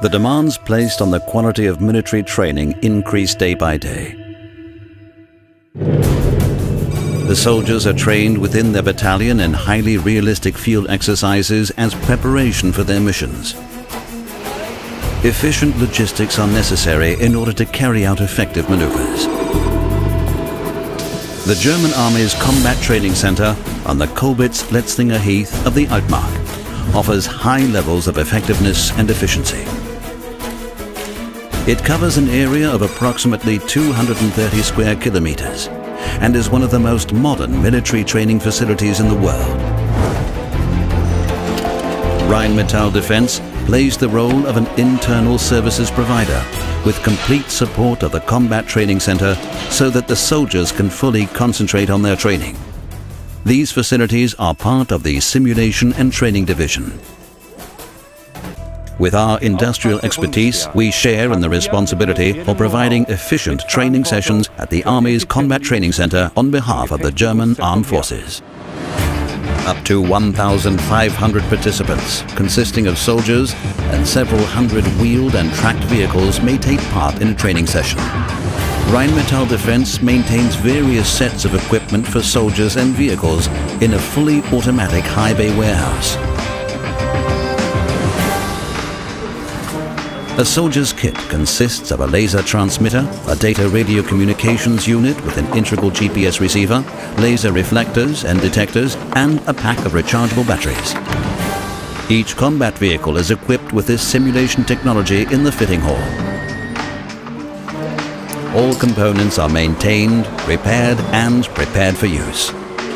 The demands placed on the quality of military training increase day by day. The soldiers are trained within their battalion in highly realistic field exercises as preparation for their missions. Efficient logistics are necessary in order to carry out effective maneuvers. The German Army's Combat Training Center on the Kolbitz-Letzlinger Heath of the Altmark offers high levels of effectiveness and efficiency. It covers an area of approximately 230 square kilometers and is one of the most modern military training facilities in the world. Rheinmetall Defense plays the role of an internal services provider with complete support of the Combat Training Center so that the soldiers can fully concentrate on their training. These facilities are part of the Simulation and Training Division. With our industrial expertise, we share in the responsibility for providing efficient training sessions at the Army's Combat Training Center on behalf of the German Armed Forces. Up to 1,500 participants, consisting of soldiers and several hundred wheeled and tracked vehicles, may take part in a training session. Rheinmetall Defense maintains various sets of equipment for soldiers and vehicles in a fully automatic high bay warehouse. A soldier's kit consists of a laser transmitter, a data radio communications unit with an integral GPS receiver, laser reflectors and detectors, and a pack of rechargeable batteries. Each combat vehicle is equipped with this simulation technology in the fitting hall. All components are maintained, repaired, and prepared for use.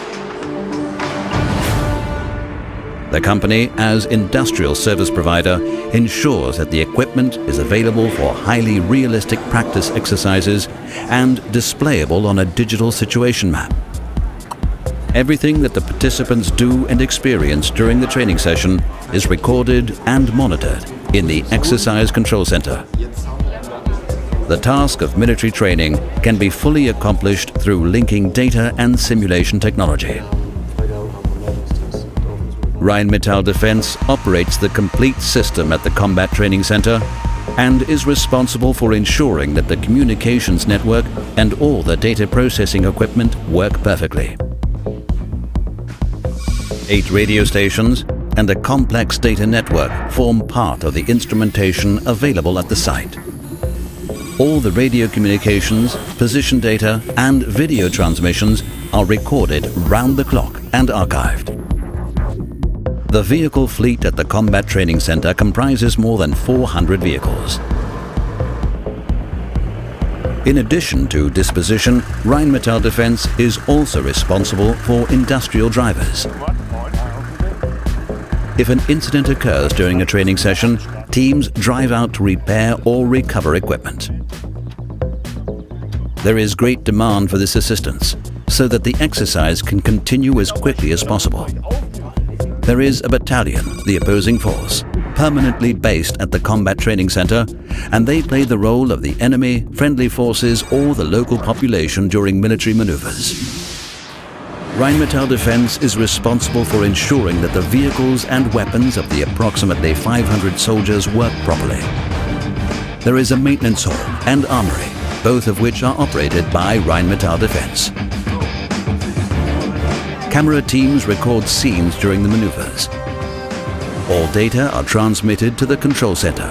The company, as industrial service provider, ensures that the equipment is available for highly realistic practice exercises and displayable on a digital situation map. Everything that the participants do and experience during the training session is recorded and monitored in the Exercise Control Center. The task of military training can be fully accomplished through linking data and simulation technology. Rheinmetall Defense operates the complete system at the Combat Training Center and is responsible for ensuring that the communications network and all the data processing equipment work perfectly. 8 radio stations and a complex data network form part of the instrumentation available at the site. All the radio communications, position data and video transmissions are recorded round the clock and archived. The vehicle fleet at the Combat Training Center comprises more than 400 vehicles. In addition to disposition, Rheinmetall Defense is also responsible for industrial drivers. If an incident occurs during a training session, teams drive out to repair or recover equipment. There is great demand for this assistance, so that the exercise can continue as quickly as possible. There is a battalion, the opposing force, permanently based at the Combat Training Center, and they play the role of the enemy, friendly forces, or the local population during military maneuvers. Rheinmetall Defense is responsible for ensuring that the vehicles and weapons of the approximately 500 soldiers work properly. There is a maintenance hall and armory, both of which are operated by Rheinmetall Defense. Camera teams record scenes during the maneuvers. All data are transmitted to the control center.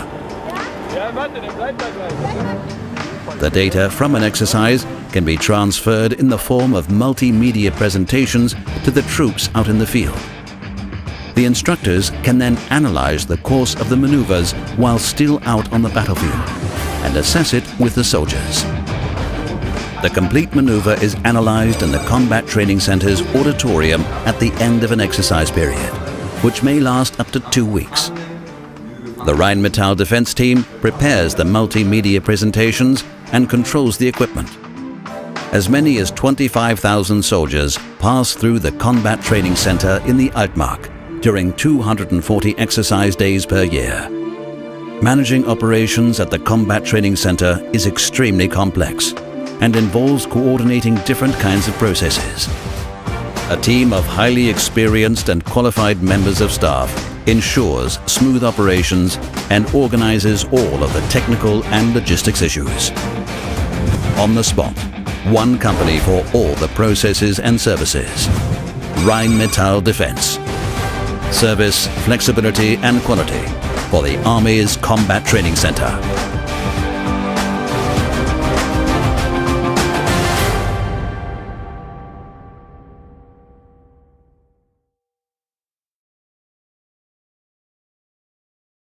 The data from an exercise can be transferred in the form of multimedia presentations to the troops out in the field. The instructors can then analyze the course of the maneuvers while still out on the battlefield and assess it with the soldiers. The complete maneuver is analyzed in the Combat Training Center's auditorium at the end of an exercise period, which may last up to 2 weeks. The Rheinmetall Defense team prepares the multimedia presentations and controls the equipment. As many as 25,000 soldiers pass through the Combat Training Center in the Altmark during 240 exercise days per year. Managing operations at the Combat Training Center is extremely complex and involves coordinating different kinds of processes. A team of highly experienced and qualified members of staff ensures smooth operations and organizes all of the technical and logistics issues. On the spot, one company for all the processes and services. Rheinmetall Defense. Service, flexibility and quality for the Army's Combat Training Center.